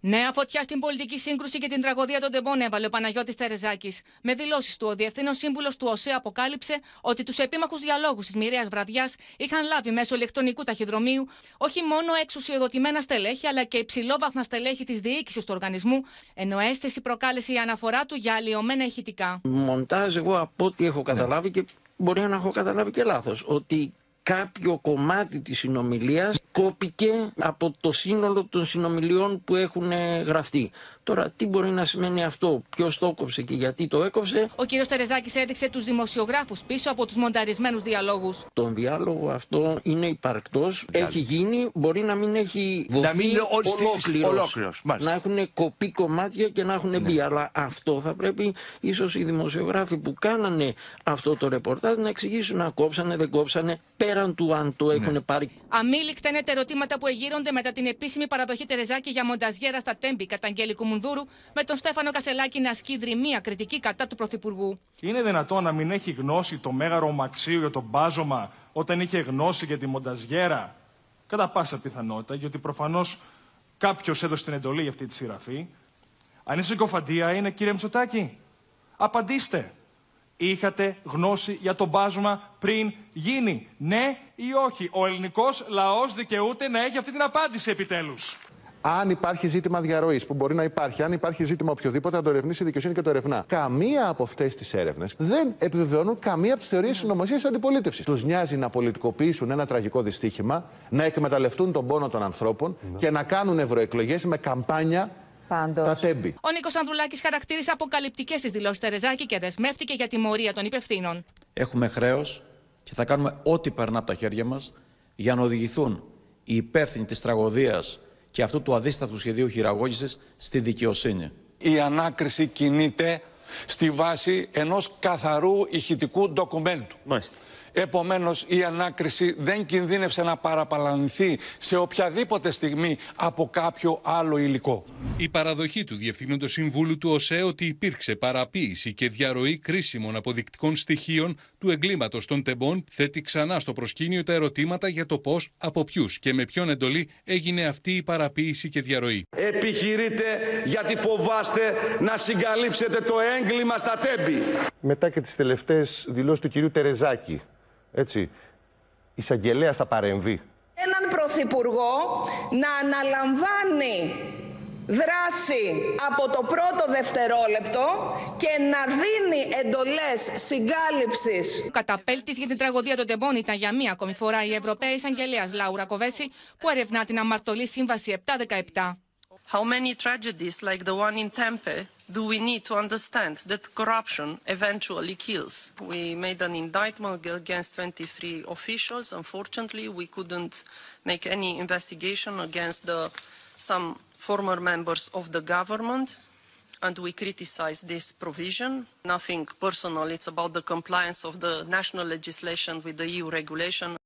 Νέα φωτιά στην πολιτική σύγκρουση και την τραγωδία των τεμπών έβαλε ο Παναγιώτης Τερεζάκης. Με δηλώσεις του, ο Διευθύνων Σύμβουλος του ΟΣΕ αποκάλυψε ότι τους επίμαχους διαλόγους της μοιραίας βραδιάς είχαν λάβει μέσω ηλεκτρονικού ταχυδρομείου όχι μόνο εξουσιοδοτημένα στελέχη, αλλά και υψηλόβαθμα στελέχη της διοίκησης του οργανισμού, ενώ αίσθηση προκάλεσε η αναφορά του για αλλοιωμένα ηχητικά. Μοντάζ, εγώ από ό,τι έχω καταλάβει, και μπορεί να έχω καταλάβει και λάθος, ότι κάποιο κομμάτι της συνομιλίας κόπηκε από το σύνολο των συνομιλιών που έχουν γραφτεί. Τώρα, τι μπορεί να σημαίνει αυτό, ποιος το έκοψε και γιατί το έκοψε. Ο κύριος Τερεζάκης έδειξε τους δημοσιογράφους πίσω από τους μονταρισμένους διαλόγους. Τον διάλογο αυτό είναι υπαρκτός, έχει γίνει, μπορεί να μην έχει δοθεί ολόκληρος. Να έχουν κοπεί κομμάτια και να έχουν μπει. Αλλά αυτό θα πρέπει ίσως οι δημοσιογράφοι που κάνανε αυτό το ρεπορτάζ να εξηγήσουν αν κόψανε, δεν κόψανε, πέραν του αν το έχουν πάρει. Αμήλικτα είναι τα ερωτήματα που εγείρονται μετά την επίσημη παραδοχή Τερεζάκη για μονταζιέρα στα Τέμπη κατά Αγγέλικου Μουνδούρου, με τον Στέφανο Κασελάκη να ασκεί δρυμία κριτική κατά του Πρωθυπουργού. Είναι δυνατόν να μην έχει γνώση το μέγαρο Μαξίου για το μπάζωμα όταν είχε γνώση για τη μονταζιέρα? Κατά πάσα πιθανότητα, γιατί προφανώς κάποιος έδωσε την εντολή για αυτή τη συγγραφή. Αν η συκοφαντία είναι, κύριε Μητσοτάκη, απαντήστε. Είχατε γνώση για το μπάζωμα πριν γίνει? Ναι ή όχι? Ο ελληνικός λαός δικαιούται να έχει αυτή την απάντηση επιτέλους. Αν υπάρχει ζήτημα διαρροής, που μπορεί να υπάρχει, αν υπάρχει ζήτημα οποιοδήποτε, να το ερευνήσει η δικαιοσύνη και το ερευνά. Καμία από αυτές τις έρευνες δεν επιβεβαιώνουν καμία από τις θεωρίες συνωμοσίας της αντιπολίτευσης. Τους νοιάζει να πολιτικοποιήσουν ένα τραγικό δυστύχημα, να εκμεταλλευτούν τον πόνο των ανθρώπων και να κάνουν ευρωεκλογές με καμπάνια. Τα Τέμπη. Ο Νίκος Ανδρουλάκης χαρακτήρισε αποκαλυπτικές τις δηλώσεις Τερεζάκη και δεσμεύτηκε για τιμωρία των υπευθύνων. Έχουμε χρέος και θα κάνουμε ό,τι περνά από τα χέρια μας για να οδηγηθούν οι υπεύθυνοι της τραγωδίας και αυτού του αδίστατου σχεδίου χειραγώγησης στη δικαιοσύνη. Η ανάκριση κινείται στη βάση ενός καθαρού ηχητικού ντοκουμέντου. Μάλιστα. Επομένως, η ανάκριση δεν κινδύνευσε να παραπαλανηθεί σε οποιαδήποτε στιγμή από κάποιο άλλο υλικό. Η παραδοχή του Διευθύνοντος Συμβούλου του ΟΣΕ ότι υπήρξε παραποίηση και διαρροή κρίσιμων αποδεικτικών στοιχείων του εγκλήματος των τεμπών θέτει ξανά στο προσκήνιο τα ερωτήματα για το πώς, από ποιους και με ποιον εντολή έγινε αυτή η παραποίηση και διαρροή. Επιχειρείτε γιατί φοβάστε να συγκαλύψετε το έγκλημα στα Τέμπη. Μετά και τις τελευταίες δηλώσεις του κυρίου Τερεζάκη, έτσι, εισαγγελέας θα παρεμβεί. Έναν πρωθυπουργό να αναλαμβάνει δράση από το πρώτο δευτερόλεπτο και να δίνει εντολές συγκάλυψης. Ο καταπέλτης για την τραγωδία των τεμπών ήταν για μία ακόμη φορά η Ευρωπαία Εισαγγελέας Λάουρα Κοβέση, που ερευνά την αμαρτωλή Σύμβαση 717. How many tragedies like the one in Tempe do we need to understand that corruption eventually kills? We made an indictment against 23 officials. Unfortunately, we couldn't make any investigation against some former members of the government, and we criticize this provision. Nothing personal, it's about the compliance of the national legislation with the EU regulation.